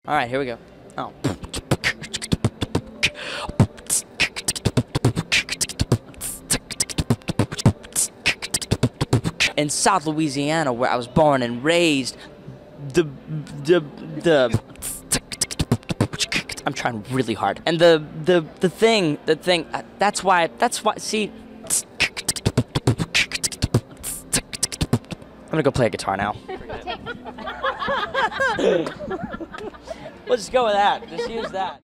All right, here we go. Oh. In South Louisiana, where I was born and raised, I'm trying really hard. And the thing, that's why, see, I'm gonna go play a guitar now. Let's just go with that. Just use that.